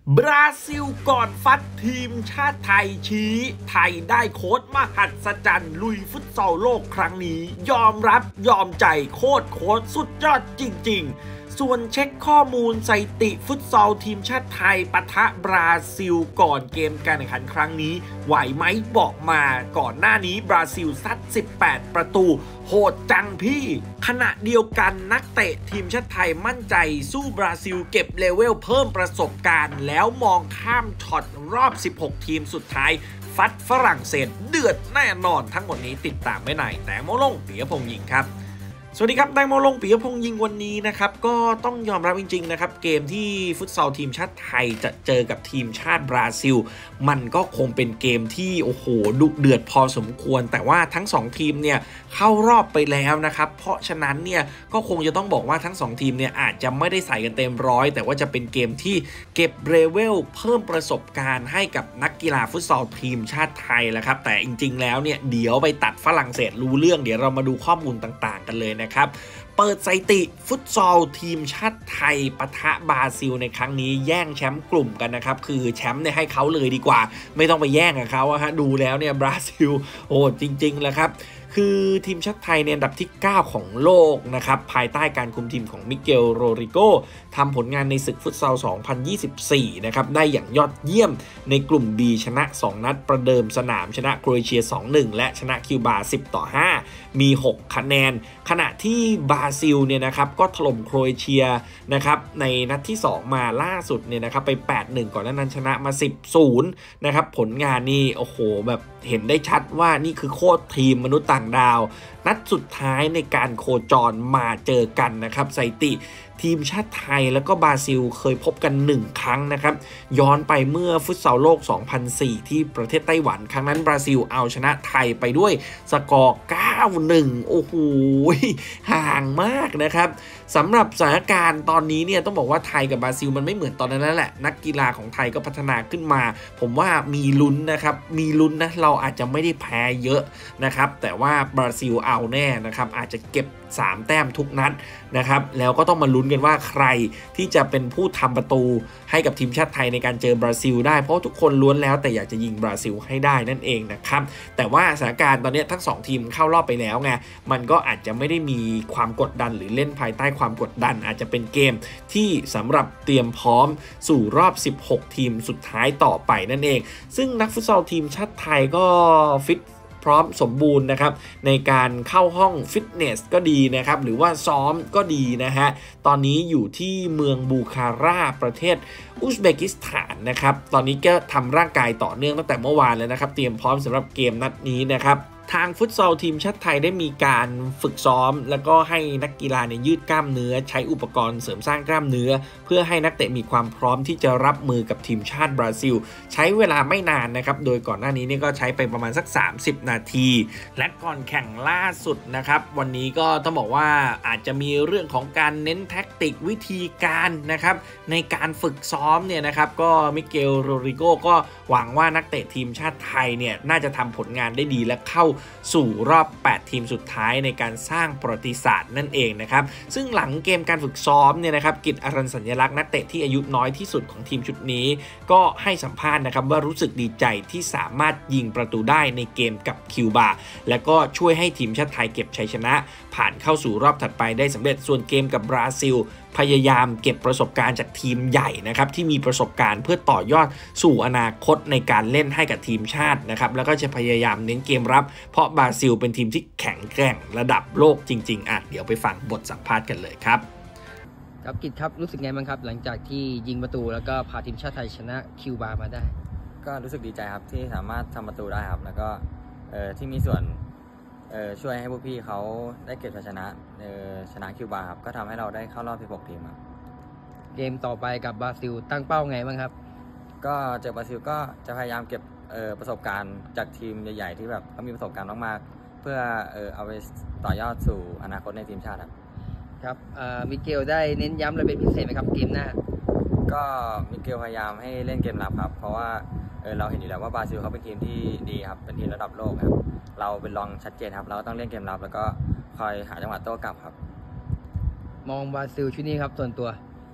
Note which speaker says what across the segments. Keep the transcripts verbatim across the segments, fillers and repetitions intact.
Speaker 1: บราซิลก่อนฟัดทีมชาติไทยชี้ไทยได้โค้ชมหัศจรรย์ลุยฟุตซอลโลกครั้งนี้ยอมรับยอมใจโคตรโค้ชสุดยอดจริงๆส่วนเช็คข้อมูลสถิติฟุตซอลทีมชาติไทยปะทะบราซิลก่อนเกมการแข่งขันครั้งนี้ไหวไหมบอกมาก่อนหน้านี้บราซิลซัดสิบแปดประตูโหดจังพี่ขณะเดียวกันนักเตะทีมชาติไทยมั่นใจสู้บราซิลเก็บเลเวลเพิ่มประสบการณ์แล้วมองข้ามช็อตรอบสิบหกทีมสุดท้ายฟัดฝรั่งเศสเดือดแน่นอนทั้งหมดนี้ติดตามไม่ไหนแต่โมลงปิยพงษ์ยิงครับสวัสดีครับแตงโมลงปิยพงษ์ยิงวันนี้นะครับก็ต้องยอมรับจริงๆนะครับเกมที่ฟุตซอลทีมชาติไทยจะเจอกับทีมชาติบราซิลมันก็คงเป็นเกมที่โอ้โหดุเดือดพอสมควรแต่ว่าทั้งสองทีมเนี่ยเข้ารอบไปแล้วนะครับเพราะฉะนั้นเนี่ยก็คงจะต้องบอกว่าทั้งสองทีมเนี่ยอาจจะไม่ได้ใส่กันเต็มร้อยแต่ว่าจะเป็นเกมที่เก็บเลเวลเพิ่มประสบการณ์ให้กับนักกีฬาฟุตซอลทีมชาติไทยแล้วครับแต่จริงๆแล้วเนี่ยเดี๋ยวไปตัดฝรั่งเศสรู้เรื่องเดี๋ยวเรามาดูข้อมูลต่างๆกันเลยนะครับเปิดสถิติฟุตซอลทีมชาติไทยปะทะบราซิลในครั้งนี้แย่งแชมป์กลุ่มกันนะครับคือแชมป์เนี่ยให้เขาเลยดีกว่าไม่ต้องไปแย่งกับเขาฮะดูแล้วเนี่ยบราซิลโอ้จริงๆแล้วครับคือทีมชาติไทยในอันดับที่เก้าของโลกนะครับภายใต้การคุมทีมของมิเกลโรริโกทำผลงานในศึกฟุตซอลสองพันยี่สิบสี่นะครับได้อย่างยอดเยี่ยมในกลุ่ม B ชนะสองนัดประเดิมสนามชนะโครเอเชีย สองหนึ่ง และชนะคิวบาสิบต่อห้ามีหกคะแนนขณะที่บราซิลเนี่ยนะครับก็ถล่มโครเอเชียนะครับในนัดที่สองมาล่าสุดเนี่ยนะครับไป แปดหนึ่ง ก่อนหน้านั้นชนะมา สิบศูนย์ นะครับผลงานนี่โอ้โหแบบเห็นได้ชัดว่านี่คือโคตรทีมมนุษย์ต่างดาวนัดสุดท้ายในการโคจรมาเจอกันนะครับสถิติทีมชาติไทยแล้วก็บราซิลเคยพบกันหนึ่งครั้งนะครับย้อนไปเมื่อฟุตซอลโลก สองพันสี่ ที่ประเทศไต้หวันครั้งนั้นบราซิลเอาชนะไทยไปด้วยสกอร์ เก้าหนึ่ง โอ้โหห่างมากนะครับสำหรับสถานการณ์ตอนนี้เนี่ยต้องบอกว่าไทยกับบราซิลมันไม่เหมือนตอนนั้นแล้วแหละนักกีฬาของไทยก็พัฒนาขึ้นมาผมว่ามีลุ้นนะครับมีลุ้นนะเราอาจจะไม่ได้แพ้เยอะนะครับแต่ว่าบราซิลเอาแน่นะครับอาจจะเก็บสามแต้มทุกนัดนะครับแล้วก็ต้องมาลุ้นกันว่าใครที่จะเป็นผู้ทำประตูให้กับทีมชาติไทยในการเจอบราซิลได้เพราะทุกคนล้วนแล้วแต่อยากจะยิงบราซิลให้ได้นั่นเองนะครับแต่ว่าสถานการณ์ตอนนี้ทั้งสองทีมเข้ารอบไปแล้วไงมันก็อาจจะไม่ได้มีความกดดันหรือเล่นภายใต้ความกดดันอาจจะเป็นเกมที่สำหรับเตรียมพร้อมสู่รอบสิบหกทีมสุดท้ายต่อไปนั่นเองซึ่งนักฟุตซอลทีมชาติไทยก็ฟิตพร้อมสมบูรณ์นะครับในการเข้าห้องฟิตเนสก็ดีนะครับหรือว่าซ้อมก็ดีนะฮะตอนนี้อยู่ที่เมืองบูคาราประเทศอุซเบกิสถานนะครับตอนนี้ก็ทำร่างกายต่อเนื่องตั้งแต่เมื่อวานแล้วนะครับเตรียมพร้อมสำหรับเกมนัดนี้นะครับทางฟุตซอลทีมชาติไทยได้มีการฝึกซ้อมแล้วก็ให้นักกีฬาเนี่ยยืดกล้ามเนื้อใช้อุปกรณ์เสริมสร้างกล้ามเนื้อเพื่อให้นักเตะมีความพร้อมที่จะรับมือกับทีมชาติบราซิลใช้เวลาไม่นานนะครับโดยก่อนหน้านี้นี่ก็ใช้ไปประมาณสักสามสิบนาทีและก่อนแข่งล่าสุดนะครับวันนี้ก็ต้องบอกว่าอาจจะมีเรื่องของการเน้นแท็กติกวิธีการนะครับในการฝึกซ้อมเนี่ยนะครับก็มิเกลโรริโกก็หวังว่านักเตะทีมชาติไทยเนี่ยน่าจะทำผลงานได้ดีและเข้าสู่รอบแปดทีมสุดท้ายในการสร้างประวัติศาสตร์นั่นเองนะครับซึ่งหลังเกมการฝึกซ้อมเนี่ยนะครับกิตติ์ อรัญสัญลักษณ์นักเตะที่อายุน้อยที่สุดของทีมชุดนี้ก็ให้สัมภาษณ์นะครับว่ารู้สึกดีใจที่สามารถยิงประตูได้ในเกมกับคิวบาและก็ช่วยให้ทีมชาติไทยเก็บชัยชนะผ่านเข้าสู่รอบถัดไปได้สำเร็จส่วนเกมกับบราซิลพยายามเก็บประสบการณ์จากทีมใหญ่นะครับที่มีประสบการณ์เพื่อต่อยอดสู่อนาคตในการเล่นให้กับทีมชาตินะครับแล้วก็จะพยายามเน้นเกมรับเพราะบราซิลเป็นทีมที่แข็งแกร่งระดับโลกจริงๆอ่ะเดี๋ยวไปฟังบทสัมภาษณ์กันเลยครับ
Speaker 2: ครับกิตครับรู้สึกไงบ้างครับหลังจากที่ยิงประตูแล้วก็พาทีมชาติไทยชนะคิวบามาได้
Speaker 3: ก็รู้สึกดีใจครับที่สามารถทำประตูได้ครับแล้วก็เออที่มีส่วนเออช่วยให้พวกพี่เขาได้เก็บชัยชนะเออชนะคิวบาครับก็ทำให้เราได้เข้ารอบสิบหกทีมครับ
Speaker 2: เกมต่อไปกับบราซิลตั้งเป้าไงบ้างครับ
Speaker 3: ก็เจอบราซิลก็จะพยายามเก็บเออประสบการณ์จากทีมใหญ่ๆที่แบบเขามีประสบการณ์มากๆเพื่อเออเอาไปต่อยอดสู่อนาคตในทีมชาติครับ
Speaker 2: ครับมิเกลได้เน้นย้ำอะไรเป็นพิเศษไหมครับเกมหน้า
Speaker 3: ก็มิเกลพยายามให้เล่นเกมรับครับเพราะว่าเออเราเห็นอยู่แล้วว่าบราซิลเขาเป็นทีมที่ดีครับเป็นทีมระดับโลกครับเราเป็นรองชัดเจนครับเราต้องเล่นเกมรับแล้วก็คอยหาจังหวะโต้กลับครับ
Speaker 2: มองบราซิลชุดนี้ครับส่วนตัว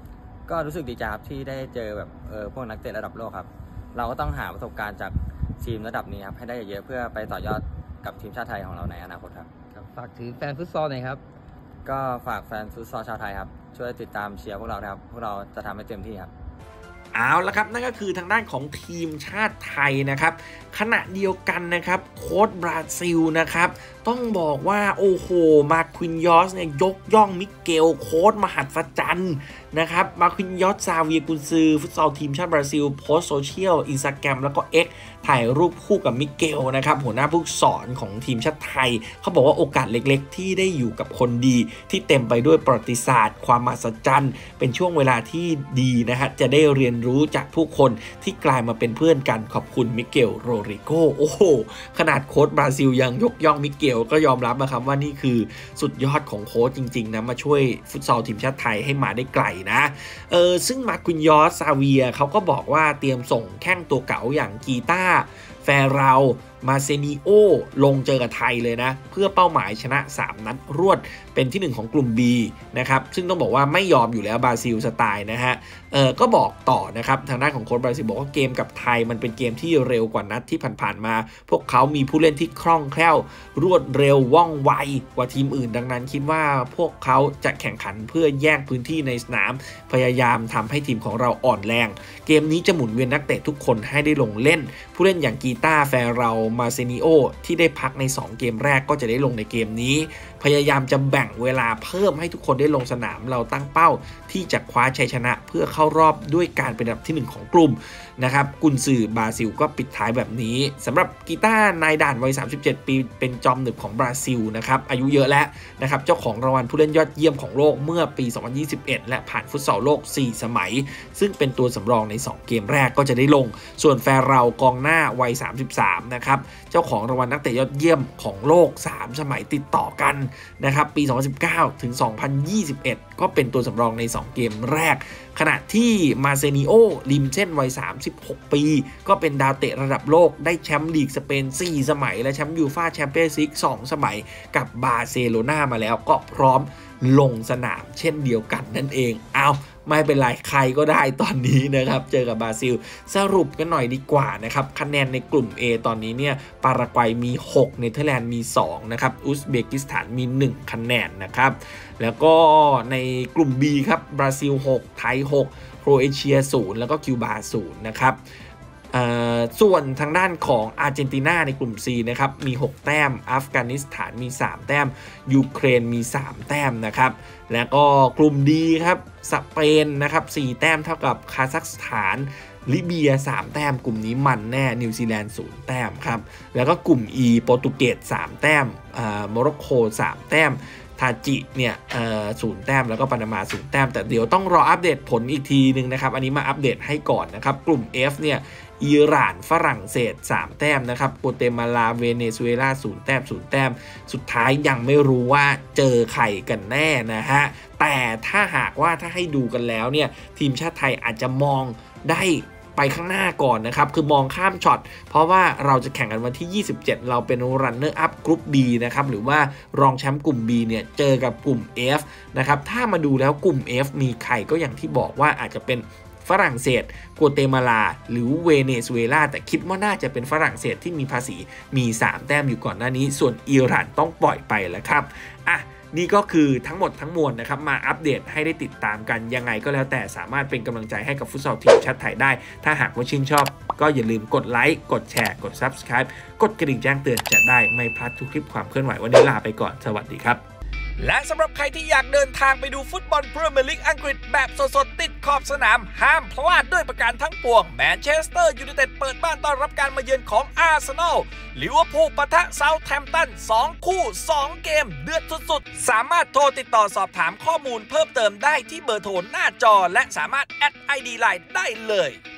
Speaker 3: ก็รู้สึกดีใจครับที่ได้เจอแบบเออพวกนักเตะระดับโลกครับเราก็ต้องหาประสบการณ์จากทีมระดับนี้ครับให้ได้เยอะๆเพื่อไปต่อยอดกับทีมชาติไทยของเราในอนาคตครับ
Speaker 2: ฝากถึงแฟนฟุตซอลหน่อยครับ
Speaker 3: ก็ฝากแฟนฟุตซอลชาวไทยครับช่วยติดตามเชียร์พวกเราครับพวกเราจะทำให้เต็มที่ครับ
Speaker 1: เอาละครับนั่นก็คือทางด้านของทีมชาติไทยนะครับขณะเดียวกันนะครับโค้ชบราซิลนะครับต้องบอกว่าโอ้โหมาควินยอสเนี่ยยกย่องมิเกลโค้ชมหัศจรรย์นะครับมาควินยอสซาเวียกุนซือฟุตซอลทีมชาติบราซิลโพสต์โซเชียลอินสตาแกรมแล้วก็ X ถ่ายรูปคู่กับมิเกลนะครับหัวหน้าผู้สอนของทีมชาติไทยเขาบอกว่าโอกาสเล็กๆที่ได้อยู่กับคนดีที่เต็มไปด้วยประวัติศาสตร์ความมหัศจรรย์เป็นช่วงเวลาที่ดีนะฮะจะได้เรียนรู้จากผู้คนที่กลายมาเป็นเพื่อนกันขอบคุณมิเกลโรริโกโอ้โหขนาดโค้ชบราซิลยังยกย่องมิเกลก็ยอมรับนะครับว่านี่คือสุดยอดของโค้ชจริงๆนะมาช่วยฟุตซอลทีมชาติไทยให้มาได้ไกลนะเออซึ่งมาควินยอสซาเวียเขาก็บอกว่าเตรียมส่งแข้งตัวเก๋าอย่างกีตาแฟเรามาเซนิโอลงเจอกับไทยเลยนะเพื่อเป้าหมายชนะสามนัดรวดเป็นที่หนึ่งของกลุ่ม B นะครับซึ่งต้องบอกว่าไม่ยอมอยู่แล้วบราซิลสไตล์นะฮะเออก็บอกต่อนะครับทางด้านของโค้ชบราซิลบอกว่าเกมกับไทยมันเป็นเกมที่เร็วกว่านัดที่ผ่านๆมาพวกเขามีผู้เล่นที่คล่องแคล่วรวดเร็วว่องไวกว่าทีมอื่นดังนั้นคิดว่าพวกเขาจะแข่งขันเพื่อแย่งพื้นที่ในสนามพยายามทำให้ทีมของเราอ่อนแรงเกมนี้จะหมุนเวียนนักเตะทุกคนให้ได้ลงเล่นผู้เล่นอย่างกีตาแฟเรามาเซนิโอที่ได้พักในสองเกมแรกก็จะได้ลงในเกมนี้พยายามจะแบ่งเวลาเพิ่มให้ทุกคนได้ลงสนามเราตั้งเป้าที่จะคว้าชัยชนะเพื่อเข้ารอบด้วยการเป็นอันดับที่หนึ่งของกลุ่มนะครับกุนซือบราซิลก็ปิดท้ายแบบนี้สำหรับกีตาร์นายด่านวัยสามสิบเจ็ดปีเป็นจอมหนึบของบราซิลนะครับอายุเยอะแล้วนะครับเจ้าของรางวัลผู้เล่นยอดเยี่ยมของโลกเมื่อปีสองพันยี่สิบเอ็ดและผ่านฟุตซอลโลกสี่สมัยซึ่งเป็นตัวสำรองในสองเกมแรกก็จะได้ลงส่วนแฟร์เรากองหน้าวัยสามสิบสามนะครับเจ้าของรางวัลนักเตะยอดเยี่ยมของโลกสามสมัยติดต่อกันนะครับปีสองพันสิบเก้าถึงสองพันยี่สิบเอ็ดก็เป็นตัวสำรองในสองเกมแรกขณะที่มาเซนิโอริมเส้นวัยสามสิบหกปีก็เป็นดาวเตะระดับโลกได้แชมป์ลีกสเปนสี่สมัยและแชมป์ยูฟ่าแชมเปี้ยนส์ลีกสองสมัยกับบาร์เซโลนามาแล้วก็พร้อมลงสนามเช่นเดียวกันนั่นเองเอาไม่เป็นไรใครก็ได้ตอนนี้นะครับเจอกับบราซิลสรุปกันหน่อยดีกว่านะครับคะแนนในกลุ่ม A ตอนนี้เนี่ยปารากวัยมีหกเนเธอร์แลนด์มีสองนะครับอุซเบกิสถานมีหนึ่งคะแนนนะครับแล้วก็ในกลุ่ม B ครับบราซิลหกไทยหกโครเอเชียศูนย์แล้วก็คิวบาศูนย์นะครับส่วนทางด้านของอาร์เจนตินาในกลุ่ม C นะครับมีหกแต้มอัฟกานิสถานมีสามแต้มยูเครนมีสามแต้มนะครับแล้วก็กลุ่ม D ครับสเปนนะครับสี่แต้มเท่ากับคาซัคสถานลิเบียสามแต้มกลุ่มนี้มันแน่นิวซีแลนด์ศูนย์แต้มครับแล้วก็กลุ่ม E โปรตุเกสสามแต้มอ่าโมร็อกโกสามแต้มทาจิเนี่ยเอ่อศูนย์แต้มแล้วก็ปานามาศูนย์แต้มแต่เดี๋ยวต้องรออัปเดตผลอีกทีนึงนะครับอันนี้มาอัปเดตให้ก่อนนะครับกลุ่ม F เนี่ยอิหร่านฝรั่งเศสสามแต้มนะครับโกเตมาลาเวเนซุเอลาศูนย์แต้มศูนย์แต้มสุดท้ายยังไม่รู้ว่าเจอใครกันแน่นะฮะแต่ถ้าหากว่าถ้าให้ดูกันแล้วเนี่ยทีมชาติไทยอาจจะมองได้ไปข้างหน้าก่อนนะครับคือมองข้ามช็อตเพราะว่าเราจะแข่งกันวันที่ยี่สิบเจ็ดเราเป็น runner up กรุ๊ป B นะครับหรือว่ารองแชมป์กลุ่ม B เนี่ยเจอกับกลุ่ม F นะครับถ้ามาดูแล้วกลุ่ม F มีใครก็อย่างที่บอกว่าอาจจะเป็นฝรั่งเศสกัวเตมาลาหรือเวเนซุเอลาแต่คิดว่าน่าจะเป็นฝรั่งเศสที่มีภาษีมีสามแต้มอยู่ก่อนหน้านี้ส่วนอิหร่านต้องปล่อยไปแล้วครับอ่ะนี่ก็คือทั้งหมดทั้งมวลนะครับมาอัปเดตให้ได้ติดตามกันยังไงก็แล้วแต่สามารถเป็นกำลังใจให้กับฟุตซอลทีมชาติไทยได้ถ้าหากว่าชื่นชอบก็อย่าลืมกดไลค์กดแชร์กด ซับสไครบ์ กดกระดิ่งแจ้งเตือนจะได้ไม่พลาดทุกคลิปความเคลื่อนไหววันนี้ลาไปก่อนสวัสดีครับและสำหรับใครที่อยากเดินทางไปดูฟุตบอลพรีเมียร์ลีกอังกฤษแบบสดๆติดขอบสนามห้ามพลาดด้วยประการทั้งปวงแมนเชสเตอร์ยูไนเต็ดเปิดบ้านต้อนรับการมาเยือนของอาร์เซนอลลิเวอร์พูลปะทะเซาท์แฮมป์ตันสองคู่สองเกมเดือดสุดๆสามารถโทรติดต่อสอบถามข้อมูลเพิ่มเติมได้ที่เบอร์โทรหน้าจอและสามารถแอด ไอ ดี ไลน์ ได้เลย